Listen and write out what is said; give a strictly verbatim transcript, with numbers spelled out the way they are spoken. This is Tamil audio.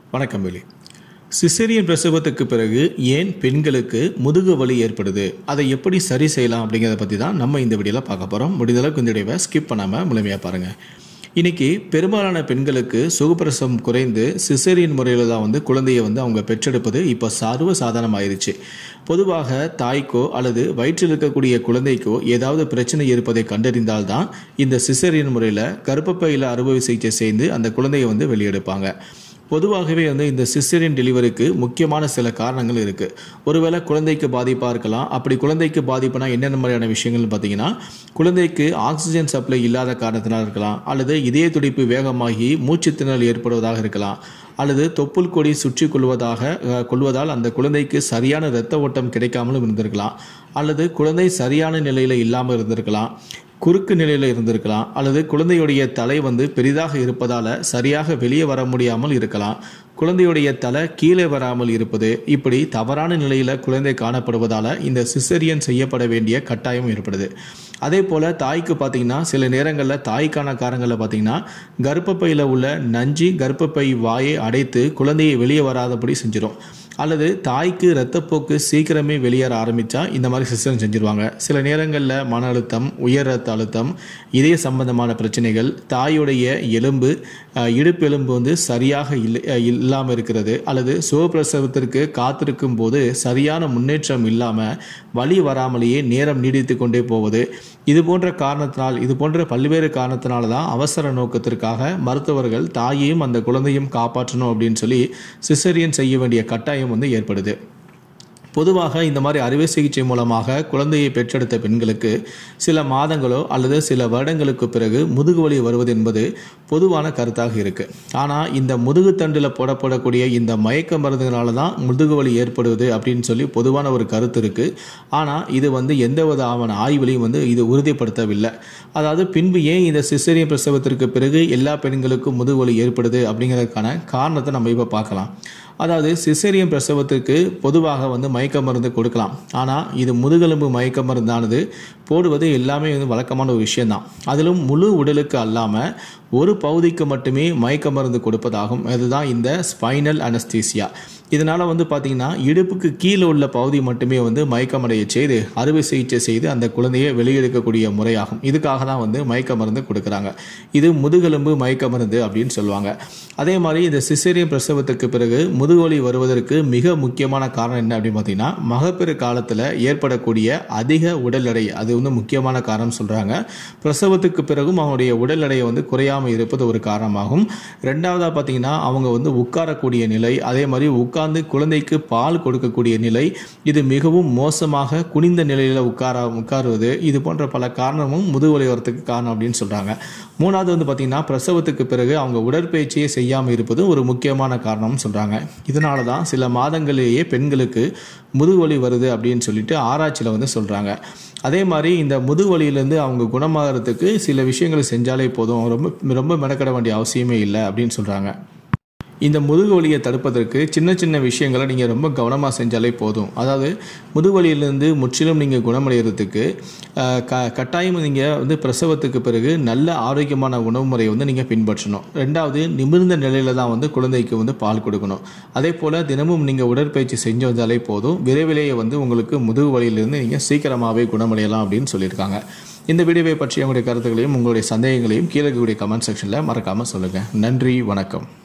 வணக்கம் வேலி. சிசேரியன் பிரசவத்துக்கு பிறகு ஏன் பெண்களுக்கு முதுகு வலி ஏற்படுது, அதை எப்படி சரி செய்யலாம் அப்படிங்கிறத பற்றி தான் நம்ம இந்த வீடியோவில் பார்க்க போகிறோம். முடிந்தளவுக்கு இந்த வீடியோவை ஸ்கிப் பண்ணாமல் முழுமையாக பாருங்கள். இன்றைக்கி பெரும்பாலான பெண்களுக்கு சுகப்பிரசவம் குறைந்து சிசேரியன் முறையில் தான் வந்து குழந்தையை வந்து அவங்க பெற்றெடுப்பது இப்போ சர்வ சாதாரணமாயிருச்சு. பொதுவாக தாய்க்கோ அல்லது வயிற்றில் இருக்கக்கூடிய குழந்தைக்கோ ஏதாவது பிரச்சனை இருப்பதை கண்டறிந்தால்தான் இந்த சிசேரியன் முறையில் கர்ப்பப்பையில் அறுவை சிகிச்சை செய்து அந்த குழந்தையை வந்து வெளியெடுப்பாங்க. பொதுவாகவே வந்து இந்த சிசேரியன் டெலிவரிக்கு முக்கியமான சில காரணங்கள் இருக்குது. ஒருவேளை குழந்தைக்கு பாதிப்பாக இருக்கலாம். அப்படி குழந்தைக்கு பாதிப்புனா என்னென்ன மாதிரியான விஷயங்கள்னு பார்த்தீங்கன்னா, குழந்தைக்கு ஆக்சிஜன் சப்ளை இல்லாத காரணத்தினால் இருக்கலாம், அல்லது இதய துடிப்பு வேகமாகி மூச்சு திணறல் ஏற்படுவதாக இருக்கலாம், அல்லது தொப்புள் கொடி சுற்றி கொள்வதாக கொள்வதால் அந்த குழந்தைக்கு சரியான இரத்த ஓட்டம் கிடைக்காமலும் இருந்திருக்கலாம், அல்லது குழந்தை சரியான நிலையில் இல்லாமல் இருந்திருக்கலாம், குறுக்கு நிலையில் இருந்திருக்கலாம், அல்லது குழந்தையுடைய தலை வந்து பெரிதாக இருப்பதால் சரியாக வெளியே வர முடியாமல் இருக்கலாம், குழந்தையுடைய தலை கீழே வராமல் இருப்பது, இப்படி தவறான நிலையில் குழந்தை காணப்படுவதால் இந்த சிசேரியன் செய்யப்பட வேண்டிய கட்டாயம் ஏற்படுது. அதே போல் தாய்க்கு பார்த்திங்கன்னா சில நேரங்களில் தாய்க்கான காரணங்களில் பார்த்திங்கன்னா கர்ப்பப்பையில் உள்ள நஞ்சு கர்ப்பப்பை வாயை அடைத்து குழந்தையை வெளியே வராதபடி செஞ்சிடும், அல்லது தாய்க்கு இரத்தப்போக்கு சீக்கிரமே வெளியேற ஆரம்பித்தா இந்த மாதிரி சிசேரியன் செஞ்சுருவாங்க. சில நேரங்களில் மன அழுத்தம், உயர் ரத்த அழுத்தம், இதய சம்பந்தமான பிரச்சனைகள், தாயுடைய எலும்பு இடுப்பு எலும்பு வந்து சரியாக இல்லை இல்லாமல் இருக்கிறது, அல்லது சுகப்பிரசவத்திற்கு காத்திருக்கும் போது சரியான முன்னேற்றம் இல்லாமல் வலி வராமலேயே நேரம் நீடித்து கொண்டே போவது, இது போன்ற காரணத்தினால் இது போன்ற பல்வேறு காரணத்தினால தான் அவசர நோக்கத்திற்காக மருத்துவர்கள் தாயையும் அந்த குழந்தையும் காப்பாற்றணும் அப்படின்னு சொல்லி சிசேரியன் செய்ய வேண்டிய கட்டாயம் வந்து ஏற்படுது. பொதுவாக இந்த மாதிரி அறுவை சிகிச்சை மூலமாக குழந்தையை பெற்றெடுத்த பெண்களுக்கு சில மாதங்களோ அல்லது சில வருடங்களுக்கு பிறகு முதுகு வலி வருவது என்பது பொதுவான கருத்தாக இருக்குது. ஆனால் இந்த முதுகு தண்டில் போடப்படக்கூடிய இந்த மயக்க மருந்துகளால தான் முதுகு வலி ஏற்படுவது அப்படின்னு சொல்லி பொதுவான ஒரு கருத்து இருக்குது. ஆனால் இது வந்து எந்த விதமான ஆய்வுலையும் வந்து இது உறுதிப்படுத்தவில்லை. அதாவது பின்பு ஏன் இந்த சிசேரியன் பிரசவத்திற்கு பிறகு எல்லா பெண்களுக்கும் முதுகு வலி ஏற்படுது அப்படிங்கிறதுக்கான காரணத்தை நம்ம இப்போ பார்க்கலாம். அதாவது சிசேரியன் பிரசவத்துக்கு பொதுவாக வந்து மயக்க மருந்து கொடுக்கலாம். ஆனால் இது முதுகெலும்பு மயக்க மருந்தானது போடுவது எல்லாமே வந்து வழக்கமான ஒரு விஷயந்தான். அதிலும் முழு உடலுக்கு அல்லாமல் ஒரு பகுதிக்கு மட்டுமே மயக்க மருந்து கொடுப்பதாகும். அதுதான் இந்த ஸ்பைனல் அனஸ்தீசியா. இதனால் வந்து பார்த்திங்கன்னா இடுப்புக்கு கீழே உள்ள பகுதி மட்டுமே வந்து மயக்கமடைய செய்து அறுவை சிகிச்சை செய்து அந்த குழந்தையை வெளியெடுக்கக்கூடிய முறையாகும். இதுக்காக தான் வந்து மயக்க மருந்து கொடுக்குறாங்க. இது முதுகெலும்பு மயக்க மருந்து அப்படின்னு சொல்லுவாங்க. அதே மாதிரி இந்த சிசேரியன் பிரசவத்துக்கு பிறகு முதுகுவலி வருவதற்கு மிக முக்கியமான காரணம் என்ன அப்படின்னு பார்த்தீங்கன்னா, மகப்பேறு காலத்தில் ஏற்படக்கூடிய அதிக உடல் எடை, அது வந்து முக்கியமான காரணம் சொல்கிறாங்க. பிரசவத்துக்கு பிறகும் அவங்களுடைய உடல் எடையை வந்து குறையாமல் இருப்பது ஒரு காரணமாகும். ரெண்டாவதாக பார்த்தீங்கன்னா அவங்க வந்து உட்காரக்கூடிய நிலை, அதே மாதிரி உட்கார்ந்து குழந்தைக்கு பால் கொடுக்கக்கூடிய நிலை, இது மிகவும் மோசமாக குனிந்த நிலையில் உட்கார உட்காருவது, இது போன்ற பல காரணமும் முதுகுவலி வரத்துக்கு காரணம் அப்படின்னு சொல்கிறாங்க. மூணாவது வந்து பார்த்திங்கன்னா பிரசவத்துக்கு பிறகு அவங்க உடற்பயிற்சியை செய்யாமல் இருப்பது ஒரு முக்கியமான காரணம்னு சொல்கிறாங்க. இதனால தான் சில மாதங்களிலேயே பெண்களுக்கு முதுகுவலி வருது அப்படின்னு சொல்லிட்டு ஆராய்ச்சியில் வந்து சொல்கிறாங்க. அதே மாதிரி இந்த முதுகுவலியிலேருந்து அவங்க குணமாகறதுக்கு சில விஷயங்களை செஞ்சாலே போதும், ரொம்ப ரொம்ப மெனக்கட வேண்டிய அவசியமே இல்லை அப்படின்னு சொல்கிறாங்க. இந்த முதுகு வலியை தடுப்பதற்கு சின்ன சின்ன விஷயங்களை நீங்கள் ரொம்ப கவனமாக செஞ்சாலே போதும். அதாவது முதுகுவலியிலேருந்து முற்றிலும் நீங்கள் குணமடைகிறதுக்கு க கட்டாயம் நீங்கள் வந்து பிரசவத்துக்கு பிறகு நல்ல ஆரோக்கியமான உணவு முறையை வந்து நீங்கள் பின்பற்றணும். ரெண்டாவது, நிமிர்ந்த நிலையில் தான் வந்து குழந்தைக்கு வந்து பால் கொடுக்கணும். அதே போல் தினமும் நீங்கள் உடற்பயிற்சி செஞ்சு வந்தாலே போதும், விரைவிலேயே வந்து உங்களுக்கு முதுகு வலியிலிருந்து நீங்கள் சீக்கிரமாகவே குணமடையலாம் அப்படின்னு சொல்லியிருக்காங்க. இந்த வீடியோவை பற்றி உங்களுடைய கருத்துக்களையும் உங்களுடைய சந்தேகங்களையும் கீழே இருக்கக்கூடிய கமெண்ட் செக்ஷனில் மறக்காமல் சொல்லுங்கள். நன்றி, வணக்கம்.